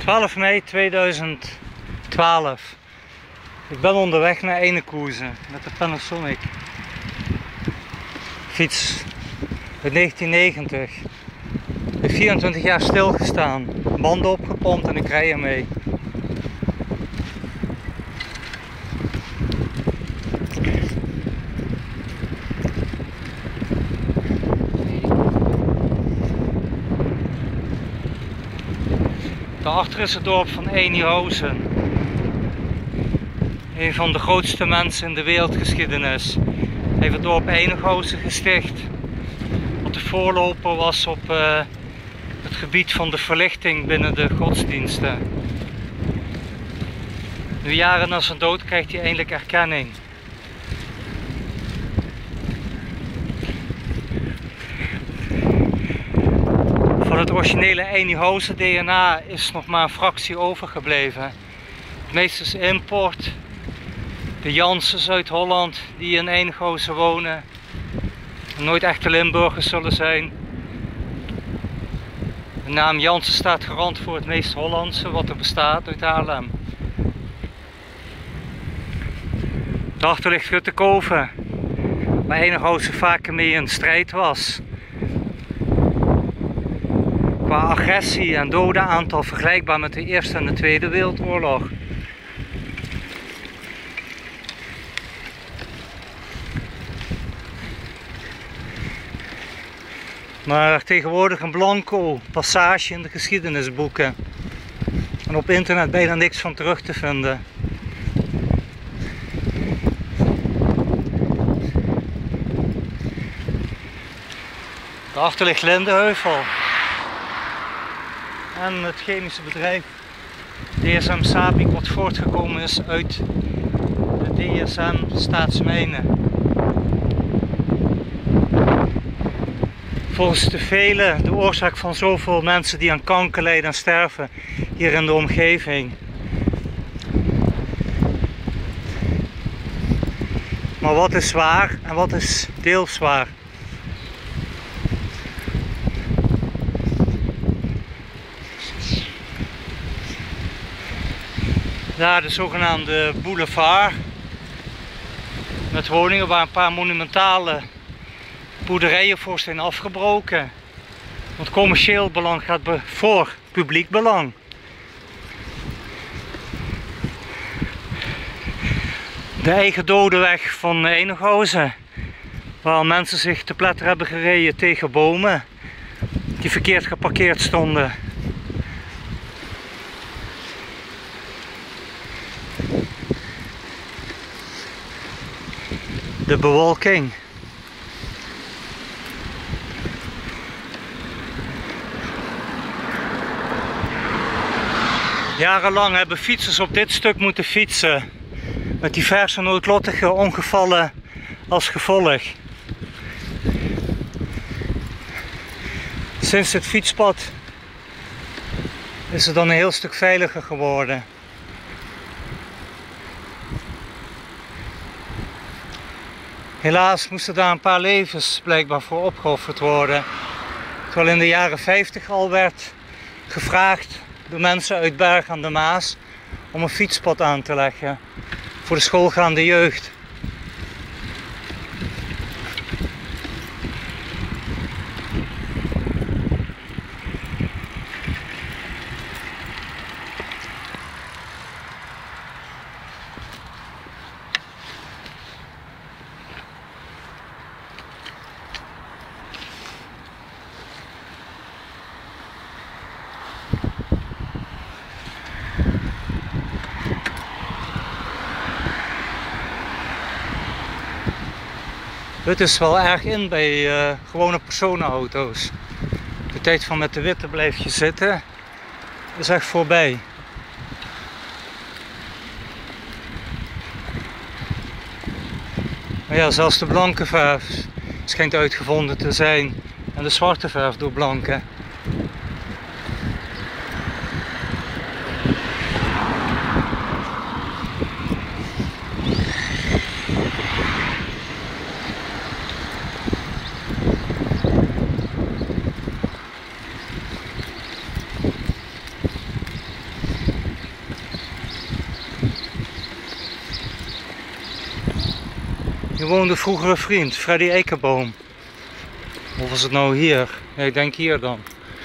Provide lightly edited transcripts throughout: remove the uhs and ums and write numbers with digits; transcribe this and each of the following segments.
12 mei 2012. Ik ben onderweg naar Enekoezen met de Panasonic. Fiets uit 1990. Heeft 24 jaar stilgestaan. Banden opgepompt en ik rij ermee. Daarachter is het dorp van Enighausen. Een van de grootste mensen in de wereldgeschiedenis. Hij heeft het dorp Enighausen gesticht. Wat de voorloper was op het gebied van de verlichting binnen de godsdiensten. Nu jaren na zijn dood krijgt hij eindelijk erkenning. Van het originele Enighausen DNA is nog maar een fractie overgebleven. Het meeste is import. De Janssens uit Holland die in Enighausen wonen. Nooit echte Limburgers zullen zijn. De naam Janssen staat garant voor het meest Hollandse wat er bestaat uit Haarlem. Daarachter ligt Ruttekoven, waar Enighausen vaker mee in strijd was. Qua agressie en dodenaantal vergelijkbaar met de Eerste en de Tweede Wereldoorlog. Maar tegenwoordig een blanco passage in de geschiedenisboeken. En op internet bijna niks van terug te vinden. Daarachter ligt Lindeheuvel. En het chemische bedrijf DSM Sapik wat voortgekomen is uit de DSM Staatsmijnen. Volgens de velen de oorzaak van zoveel mensen die aan kanker lijden en sterven hier in de omgeving. Maar wat is waar en wat is deels waar? Daar de zogenaamde boulevard met woningen waar een paar monumentale boerderijen voor zijn afgebroken. Want commercieel belang gaat voor publiek belang. De eigen dodeweg van Enighausen, waar mensen zich te pletter hebben gereden tegen bomen die verkeerd geparkeerd stonden. De bewolking. Jarenlang hebben fietsers op dit stuk moeten fietsen, met diverse noodlottige ongevallen als gevolg. Sinds het fietspad is het dan een heel stuk veiliger geworden. Helaas moesten daar een paar levens blijkbaar voor opgeofferd worden. Terwijl in de jaren 50 al werd gevraagd door mensen uit Berg aan de Maas om een fietspad aan te leggen voor de schoolgaande jeugd. Het is wel erg in bij gewone personenauto's. De tijd van met de witte blijf je zitten is echt voorbij. Maar ja, zelfs de blanke verf schijnt uitgevonden te zijn en de zwarte verf door blanken. Hier woonde vroeger een vriend, Freddy Ekenboom. Of was het nou hier? Ja, ik denk hier dan.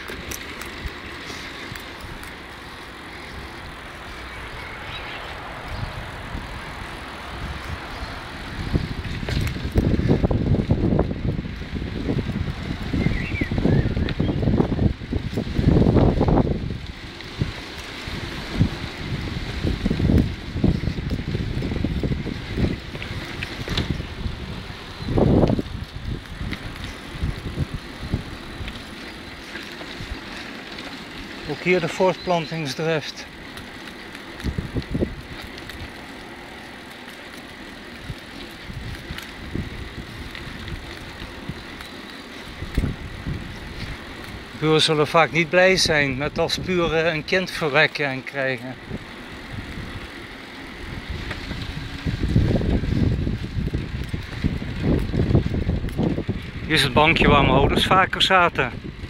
Ook hier de voortplantingsdrift. Buren zullen vaak niet blij zijn met als buren een kind verwekken en krijgen. Hier is het bankje waar mijn ouders vaker zaten.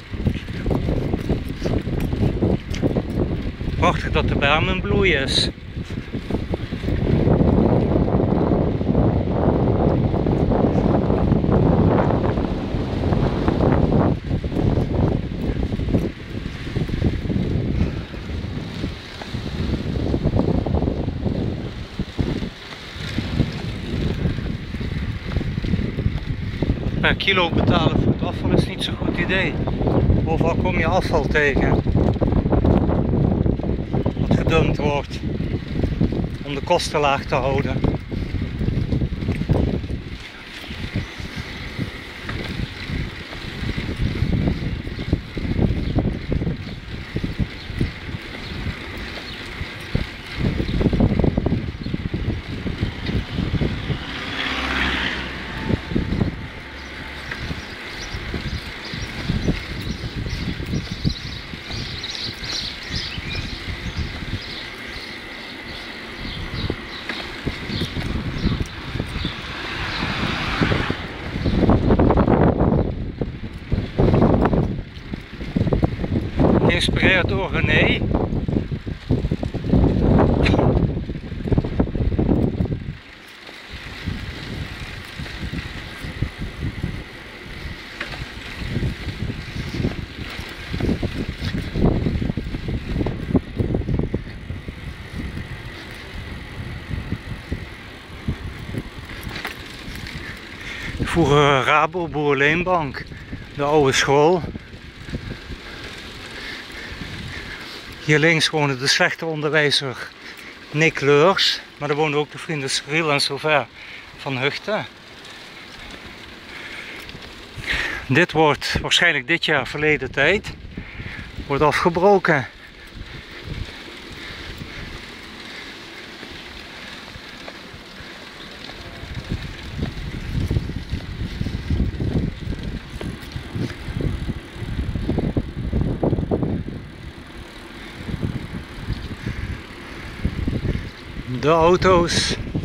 Prachtig dat de berm in bloei is. Per kilo betalen voor het afval is niet zo'n goed idee. Overal kom je afval tegen. Wat gedumpt wordt. Om de kosten laag te houden. Geïnspireerd door René. Vroeger Rabo Boerleenbank, de oude school. Hier links woonde de slechte onderwijzer Nick Leurs, maar er woonden ook de vrienden Cyril en Sylvain van Huchten. Dit wordt waarschijnlijk dit jaar verleden tijd, wordt afgebroken. De auto's